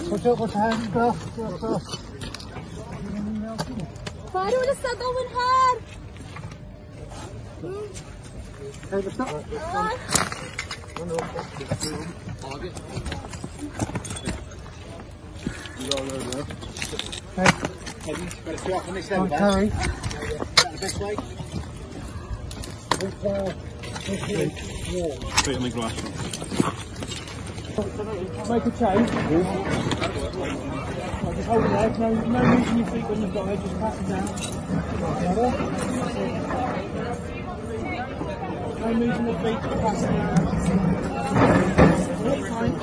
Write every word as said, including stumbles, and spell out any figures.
Watch out, watch hands, girl. Girl, فارو لسه ضوء نهار. Hey, what's up? Hey. Have you got a strap on this Come level, on, Terry. Is that the best way? Put it on the grass. Make a change. Right, just hold it there. No, no moving your feet when you've got it. Just pass it down. No moving the feet. Just pass it down. Fine.